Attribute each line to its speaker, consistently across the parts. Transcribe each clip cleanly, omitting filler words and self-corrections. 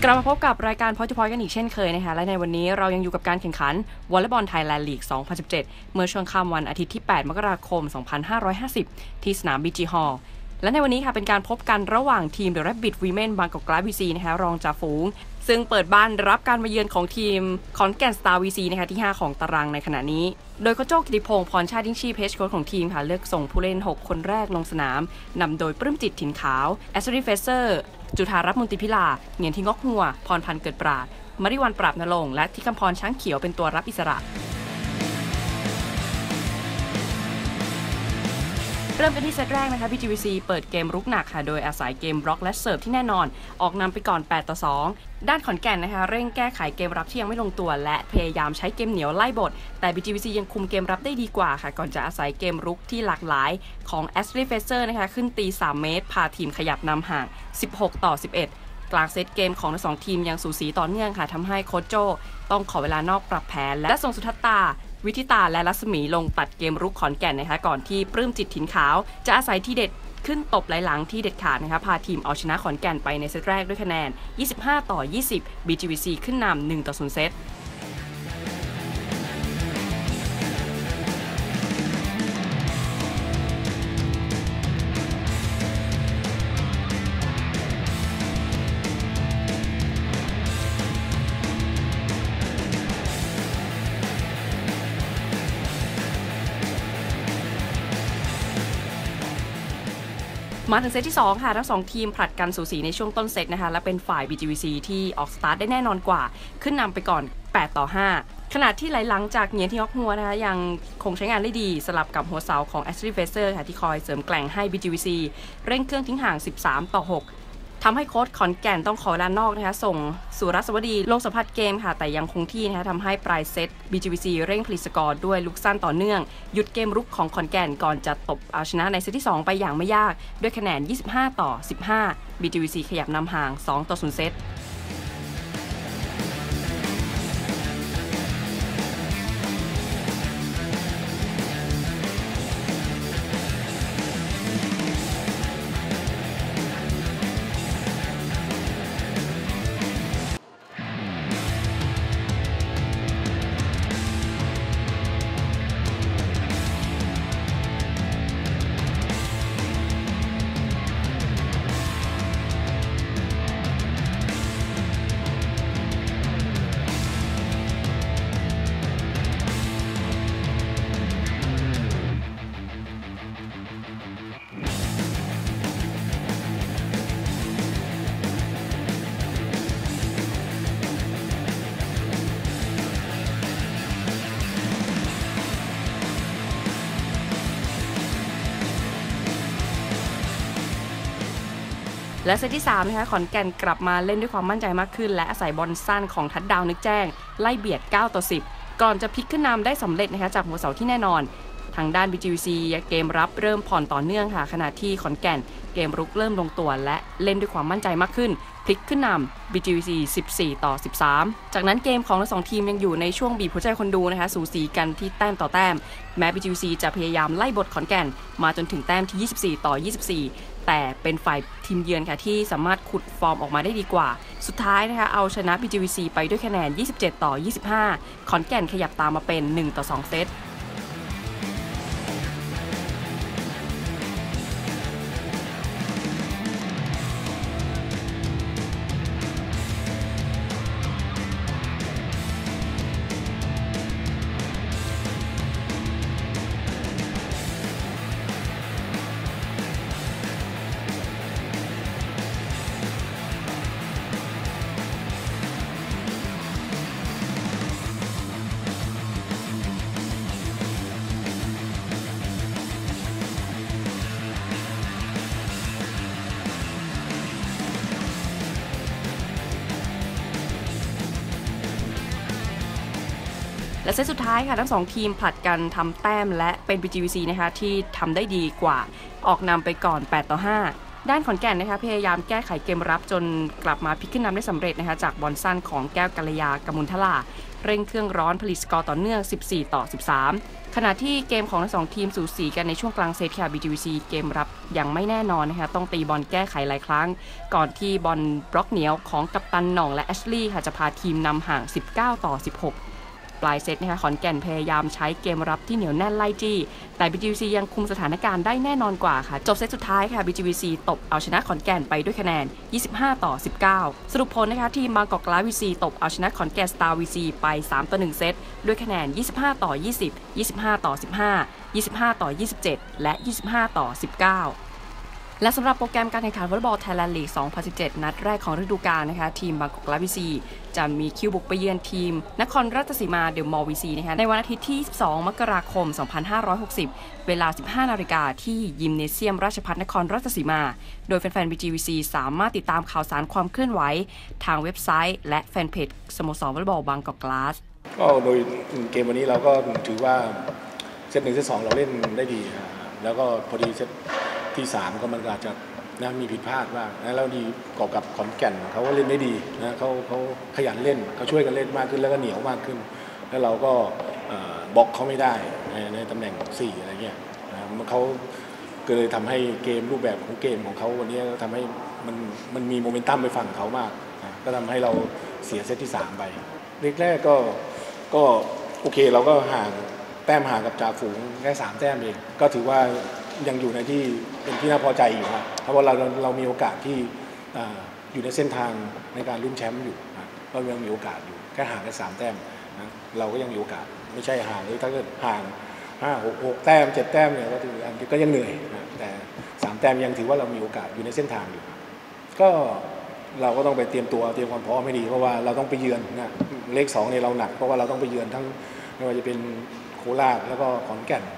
Speaker 1: กลับมาพบกับรายการ Point to Point กันอีกเช่นเคยนะคะและในวันนี้เรายังอยู่กับการแข่งขันวอลเลย์บอลไทยแลนด์ลีก 2017 เมื่อช่วงค่ำวันอาทิตย์ที่ 8 มกราคม 2550 ที่สนาม BG Hall และในวันนี้ค่ะเป็นการพบกันระหว่างทีม The Rabbit Women บางกอกกลาส VC นะคะรองจ่าฝูงซึ่งเปิดบ้านรับการมาเยือนของทีมขอนแก่นสตาร์ VC นะคะที่ 5 ของตารางในขณะนี้โดยโค้ชโจ้กิติพงษ์พรชาติยิ่งชีพเฮดโค้ชของทีมค่ะเลือกส่งผู้เล่น 6 คนแรกลงสนามนำโดยปลื้มจิตถิ่นขาวแอสตรีเฟเซอร์จุฑารัตน์มนตรีพิลาเหงียนทิงอกหัวพรพันธ์เกิดปราดมริวันปราบนรงค์และทิคำพรช้างเขียวเป็นตัวรับอิสระเริ่มกันที่เซตแรกนะคะ BGVC เปิดเกมรุกหนักค่ะโดยอาศัยเกมบล็อกและเสิร์ฟที่แน่นอนออกนำไปก่อน8-2ด้านขอนแก่นนะคะเร่งแก้ไขเกมรับที่ยังไม่ลงตัวและพยายามใช้เกมเหนียวไล่บทแต่ BGVC ยังคุมเกมรับได้ดีกว่าค่ะก่อนจะอาศัยเกมรุกที่หลากหลายของ Ashley Fraser นะคะขึ้นตี3 เมตรพาทีมขยับนำห่าง16-11กลางเซตเกมของทั้ง2ทีมยังสูสีต่อเนื่องค่ะทำให้โค้ชโจ้ต้องขอเวลานอกปรับแผนและส่งสุทัตตาวิทิตาและรัศมีลงตัดเกมรุกขอนแก่นนะคะก่อนที่ปลื้มจิตถิ่นขาวจะอาศัยทีเด็ดขึ้นตบไหลหลังที่เด็ดขาดนะคะพาทีมเอาชนะขอนแก่นไปในเซตแรกด้วยคะแนน25-20 BGVC ขึ้นนำ1-0 เซตมาถึงเซตที่2ค่ะทั้ง2ทีมผลัดกันสูสีในช่วงต้นเซตนะคะและเป็นฝ่าย BGVC ที่ออกสตาร์ทได้แน่นอนกว่าขึ้นนำไปก่อน8-5ขณะที่ไหลหลังจากเหงียนที่ฮอกฮัวนะคะยังคงใช้งานได้ดีสลับกับหัวเสาของ Ashley Fraser ค่ะที่คอยเสริมแกร่งให้ BGVC เร่งเครื่องทิ้งห่าง13-6ทำให้โค้ชขอนแก่นต้องขอเวลานอกนะคะส่งสุรัสวดีลงสัมผัสเกมค่ะแต่ยังคงที่นะคะทำให้ปลายเซต BGVC เร่งผลิตสกอร์ด้วยลูกสั้นต่อเนื่องหยุดเกมรุกของขอนแก่นก่อนจะตบเอาชนะในเซตที่2ไปอย่างไม่ยากด้วยคะแนน25-15 BGVC ขยับนำห่าง2-0 เซตและเซตที่3นะคะขอนแก่นกลับมาเล่นด้วยความมั่นใจมากขึ้นและอาศัยบอลสั้นของทัดดาวนึกแจ้งไล่เบียด9-10ก่อนจะพลิกขึ้นนำได้สำเร็จนะคะจากหัวเสาที่แน่นอนทางด้าน BGVC เกมรับเริ่มผ่อนต่อเนื่องค่ะขณะที่ขอนแก่นเกมรุกเริ่มลงตัวและเล่นด้วยความมั่นใจมากขึ้นพลิกขึ้นนำ BGVC 14-13จากนั้นเกมของทั้ง2ทีมยังอยู่ในช่วงบีบหัวใจคนดูนะคะสูสีกันที่แต้มต่อแต้มแม้ BGVC จะพยายามไล่บทขอนแก่นมาจนถึงแต้มที่24-24แต่เป็นฝ่ายทีมเยือนค่ะที่สามารถขุดฟอร์มออกมาได้ดีกว่าสุดท้ายนะคะเอาชนะ BGVC ไปด้วยคะแนน27-25ขอนแก่นขยับตามมาเป็น1-2 เซตและเซตสุดท้ายค่ะทั้ง2ทีมผลัดกันทำแต้มและเป็น BGVC นะคะที่ทำได้ดีกว่าออกนำไปก่อน8-5 ด้านขอนแก่นนะคะพยายามแก้ไขเกมรับจนกลับมาพลิกขึ้นนำได้สำเร็จนะคะจากบอลสั้นของแก้วกัลยากมุลทลาเร่งเครื่องร้อนผลิตสกอร์ต่อเนื่อง14-13ขณะที่เกมของทั้งสองทีมสูสีกันในช่วงกลางเซตค่ะ BGVC เกมรับยังไม่แน่นอนนะคะต้องตีบอลแก้ไขหลายครั้งก่อนที่บอลบล็อกเหนียวของกัปตันหน่องและแอชลีย์ค่ะจะพาทีมนำห่าง19-16ปลายเซตนะคะขอนแก่นพยายามใช้เกมรับที่เหนียวแน่นไล่จี้แต่ BGVC ยังคุมสถานการณ์ได้แน่นอนกว่าค่ะจบเซตสุดท้ายค่ะ BGVC ตบเอาชนะขอนแก่นไปด้วยคะแนน25-19สรุปผลนะคะทีมบางกอกกลาส VC ตบเอาชนะขอนแก่นสตาร์ VC ไป3-1เซตด้วยคะแนน25-20 25-15 25-27 และ25-19และสำหรับโปรแกรมการแข่งขันวอลเลย์บอลไทยแลนด์ลีก 2017 นัดแรกของฤดูกาลนะคะทีมบางกอกกลาส VC จะมีคิวบุกไปเยือนทีมนครราชสีมาเดอะมอลล์ VC นะคะในวันอาทิตย์ที่22 มกราคม 2560 เวลา 15 นาฬิกาที่ยิมเนเซียมราชภัฏนครราชสีมาโดยแฟนๆ BGVC สามารถติดตามข่าวสารความเคลื่อนไหวทางเว็บไซต์และแฟนเพจสโมสรวอลเลย์บอลบางกอกกลาส
Speaker 2: ก็โดยเกมวันนี้เราก็ถือว่าเซต1เซต2เราเล่นได้ดีแล้วก็พอดีเซตที่3ก็มันอาจจะมีผิดพลาดบ้างนะแล้วดีกอบกับขอนแก่นเขาก็เล่นได้ดีนะเขาขยันเล่นเขาช่วยกันเล่นมากขึ้นแล้วก็เหนียวมากขึ้นแล้วเราก็บล็อกเขาไม่ได้ในตำแหน่ง4อะไรเงี้ยนะเขาก็เลยทำให้เกมรูปแบบของเกมของเขาวันนี้ทำให้มันมีโมเมนตัมไปฝั่งเขามากนะก็ทำให้เราเสียเซตที่3ไปแรกก็โอเคเราก็แต้มห่างกับจ่าฝูงแค่3แต้มเองก็ถือว่ายังอยู่ในที่เป็นที่น่าพอใจอยู่ครับเพราะว่าเรามีโอกาสที่อยู่ในเส้นทางในการลุ้นแชมป์อยู่นะเรายังมีโอกาสอยู่แค่ห่างแค่3แต้มนะเราก็ยังมีโอกาสไม่ใช่ห่างเลยถ้าเกิดห่าง5-6 แต้ม7 แต้มเนี่ยก็ยังเหนื่อยนะแต่3แต้มยังถือว่าเรามีโอกาสอยู่ในเส้นทางอยู่ก็เราก็ต้องไปเตรียมความพร้อมให้ดีเพราะว่าเราต้องไปเยือนนะเลข2เนี่ยเราหนักเพราะว่าเราต้องไปเยือนทั้งไม่ว่าจะเป็นโคราชแล้วก็ขอนแก่น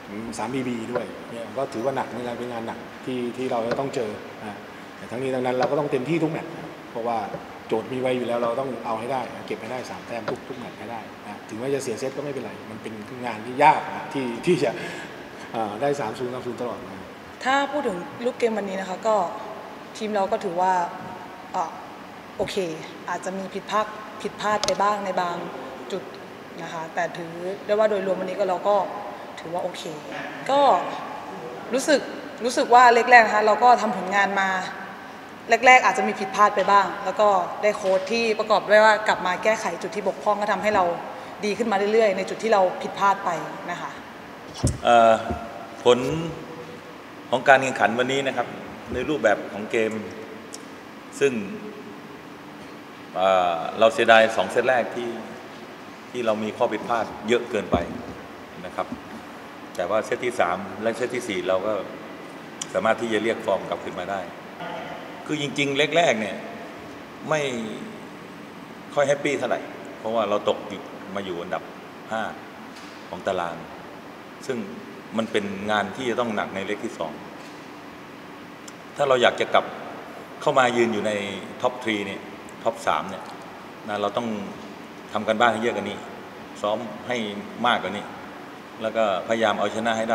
Speaker 2: 3BB ด้วยเนี่ยก็ถือว่าหนักในการเป็นงานหนักที่เราจะต้องเจอแต่ทั้งนี้ทั้งนั้นเราก็ต้องเต็มที่ทุกแมตช์เพราะว่าโจทย์มีไว้อยู่แล้วเราต้องเอาให้ได้เก็บให้ได้3แต้มทุกแมตช์ให้ได้ถึงแม้จะเสียเซตก็ไม่เป็นไรมันเป็นงานที่ยากที่จะได้3-0 ตลอด
Speaker 3: ถ้าพูดถึงลูกเกมวันนี้นะคะก็ทีมเราก็ถือว่าโอเคอาจจะมีผิดพลาดไปบ้างในบางจุดนะคะแต่ถือได้ว่าโดยรวมวันนี้ก็เราก็ถือว่าโอเคก็รู้สึกว่าแรกๆนะคะเราก็ทำผลงานมาแรกๆอาจจะมีผิดพลาดไปบ้างแล้วก็ได้โค้ชที่ประกอบด้วยว่ากลับมาแก้ไขจุดที่บกพร่องก็ทำให้เราดีขึ้นมาเรื่อยๆในจุดที่เราผิดพลาดไปนะคะ
Speaker 4: ผลของการแข่งขันวันนี้นะครับในรูปแบบของเกมซึ่งเราเสียดาย2 เซตแรกที่เรามีข้อผิดพลาดเยอะเกินไปนะครับแต่ว่าเซตที่3และเซตที่4เราก็สามารถที่จะเรียกฟอร์มกลับขึ้นมาได้คือจริงๆแรกๆเนี่ยไม่ค่อยแฮปปี้เท่าไหร่เพราะว่าเราตกมาอยู่อันดับ5ของตารางซึ่งมันเป็นงานที่จะต้องหนักในเลขที่2ถ้าเราอยากจะกลับเข้ามายืนอยู่ในท็อป3เนี่ยท็อป3เนี่ยนะเราต้องทำกันบ้านให้เยอะกว่านี้ซ้อมให้มากกว่านี้แล้วก็พยายามเอาชนะให้ได้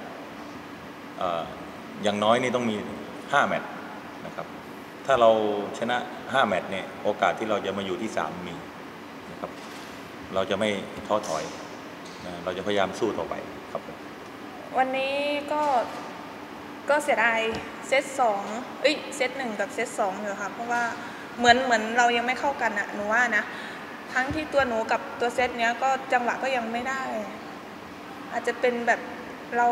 Speaker 4: อย่างน้อยนี่ต้องมี5 แมตช์นะครับถ้าเราชนะ5 แมตช์เนี่ยโอกาสที่เราจะมาอยู่ที่3มีนะครับเราจะไม่ท้อถอยนะเราจะพยายามสู้ต่อไปครับ
Speaker 5: วันนี้ก็เสียดายเซต2เซต1กับเซต2อยู่ค่ะเพราะว่าเหมือนเรายังไม่เข้ากันอะหนูว่านะทั้งที่ตัวหนูกับตัวเซตเนี้ยก็จังหวะก็ยังไม่ได้อาจจะเป็นแบบเรา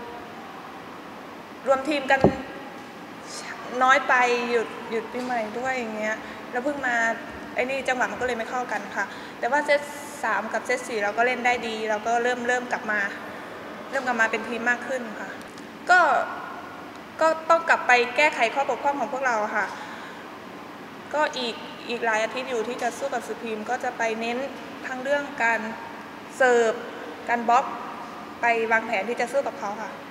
Speaker 5: รวมทีมกันน้อยไปหยุดปีใหม่ด้วยอย่างเงี้ยแล้วเพิ่งมาไอ้นี่จังหวะมันก็เลยไม่เข้ากันค่ะแต่ว่าเซต3กับเซต4เราก็เล่นได้ดีเราก็เริ่มกลับมาเป็นทีมมากขึ้นค่ะก็ต้องกลับไปแก้ไขข้อบกพร่องของพวกเราค่ะก็อีกหลายอาทิตย์อยู่ที่จะสู้กับสุพรีมก็จะไปเน้นทั้งเรื่องการเสิร์ฟการบล็อกไปวางแผนที่จะสู้กับเขาค่ะ